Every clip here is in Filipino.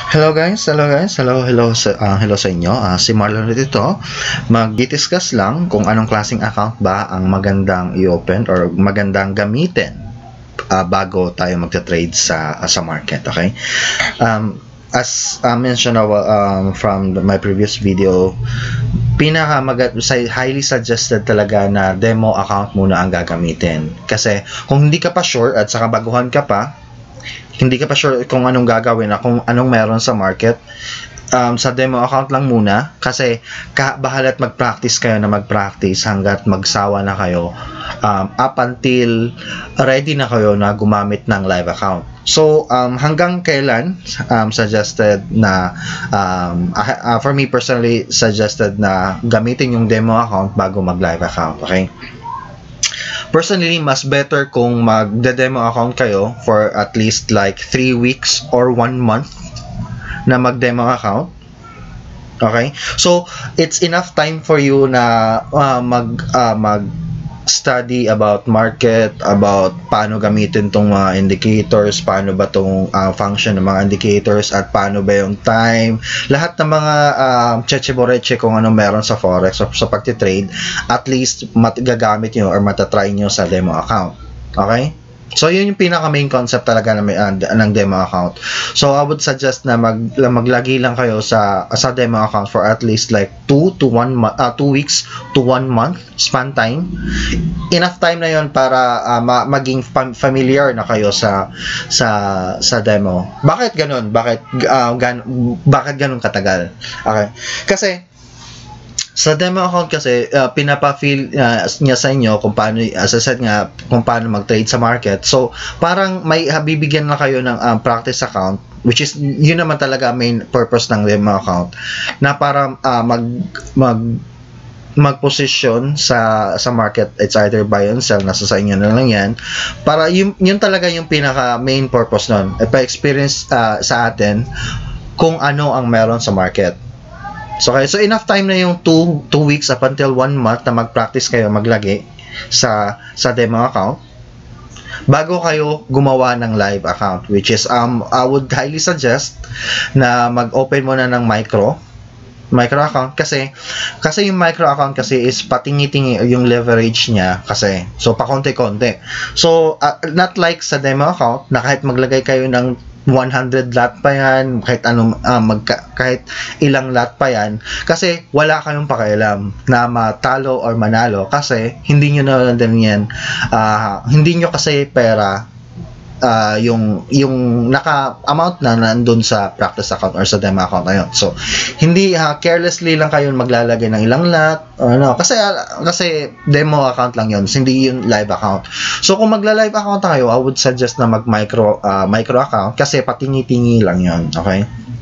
Hello sa inyo. Si Marlon dito. Mag-discuss lang kung anong klaseng account ba ang magandang i-open or magandang gamitin bago tayo magta-trade sa market, okay? As mentioned from my previous video, highly suggested talaga na demo account muna ang gagamitin. Kasi kung hindi ka pa sure at saka baguhan ka pa, hindi ka pa sure kung anong gagawin na kung anong meron sa market, sa demo account lang muna kasi bahala't mag-practice kayo na mag-practice hanggat magsawa na kayo up until ready na kayo na gumamit ng live account. So, hanggang kailan suggested na for me personally suggested na gamitin yung demo account bago mag-live account, okay? Personally, mas better kung mag-demo account kayo for at least like 3 weeks or 1 month na mag-demo account. Okay? So, it's enough time for you na mag-study about market, about paano gamitin tong mga indicators, paano ba tong function ng mga indicators, at paano ba yung time. Lahat ng mga cheche-boreche kung ano meron sa Forex o sa pagtitrade, at least gagamit nyo or matatry nyo sa demo account. Okay? So, yun yung pinaka-main concept talaga ng demo account. So, I would suggest na maglagi lang kayo sa demo account for at least like 2 weeks to 1 month span time. Enough time na yun para maging familiar na kayo sa demo. Bakit ganun? Bakit ganun katagal? Okay. Kasi sa demo account kasi pinapa-feel niya sa inyo kung paano, as I said nga, kung paano mag-trade sa market. So, parang may bibigyan na kayo ng practice account, which is yun naman talaga main purpose ng demo account, na para mag-position sa market. It's either buy and sell, nasa sa inyo na lang yan. Para yun talaga yung pinaka main purpose nun, pa-experience sa atin kung ano ang meron sa market. So, okay, so enough time na yung 2 weeks up until 1 month na mag-practice kayo maglagay sa demo account bago kayo gumawa ng live account, which is I would highly suggest na mag-open muna ng micro account kasi yung micro account kasi is patingi-tingi yung leverage niya kasi, so pakonti-konti. So not like sa demo account na kahit maglagay kayo ng 100 lot pa yan, kahit ilang lot pa yan, kasi wala kayong pakialam na matalo or manalo kasi hindi nyo na din yan, hindi nyo kasi pera yung naka-amount na nandun sa practice account or sa demo account na yun. So, hindi carelessly lang kayo maglalagay ng ilang lot or no, kasi demo account lang yun, hindi yung live account. So, kung magla-live account tayo, I would suggest na mag-micro account kasi patingi-tingi lang yun, okay?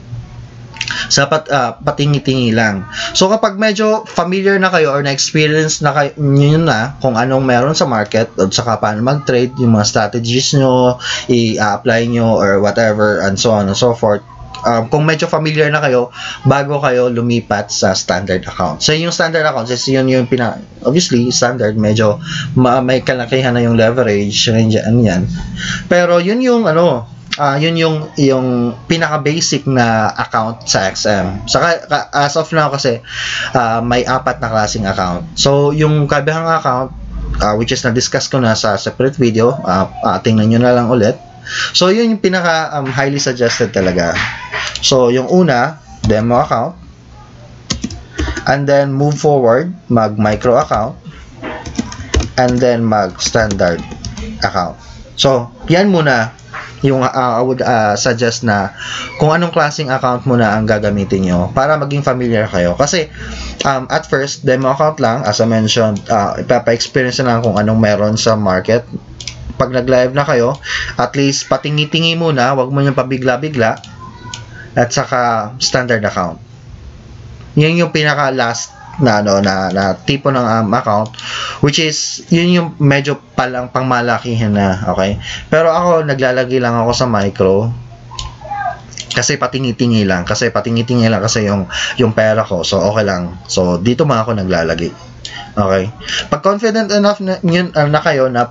Patingi-tingi lang. So, kapag medyo familiar na kayo or na-experience na kayo na kung anong meron sa market at saka paano mag-trade, yung mga strategies nyo, i-apply nyo or whatever and so on and so forth, kung medyo familiar na kayo, bago kayo lumipat sa standard account. So, yung standard account, yun yung obviously, standard, medyo may kalakihan na yung leverage, yan. Pero, yun yung yung pinaka-basic na account sa XM. Saka, as of now kasi, may 4 na klaseng account. So, yung kabihang account, which is na-discuss ko na sa separate video, tingnan nyo na lang ulit. So, yun yung pinaka-highly suggested talaga. So, yung una, demo account. And then, move forward, mag-micro account. And then, mag-standard account. So, yan muna yung I would suggest na kung anong klaseng account muna ang gagamitin nyo para maging familiar kayo. Kasi at first, demo account lang, as I mentioned, ipapa-experience na lang kung anong meron sa market. Pag nag-live na kayo, at least patingi-tingi muna, wag mo nyo pabigla-bigla, at saka standard account. Yan yung pinaka-last na tipo ng account, which is yun yung medyo palang pangmalakihan na, okay? Pero ako naglalagay lang ako sa micro kasi patingi-tingi lang kasi yung pera ko, so okay lang. So dito mga ako naglalagay. Okay? Pag confident enough na kayo na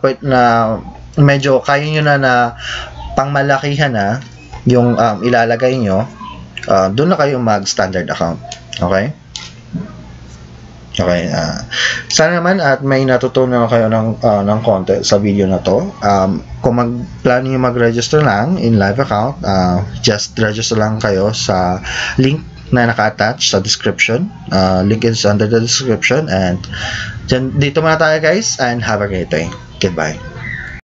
medyo kaya nyo na pangmalakihan na yung ilalagay nyo, doon na kayo mag-standard account. Okay? Okay, sana naman at may natutunan kayo ng konti sa video na to. Kung plano nyo mag-register lang in live account, just register lang kayo sa link na naka-attach sa description. Link is under the description, and dito muna tayo guys, and have a great day. Goodbye.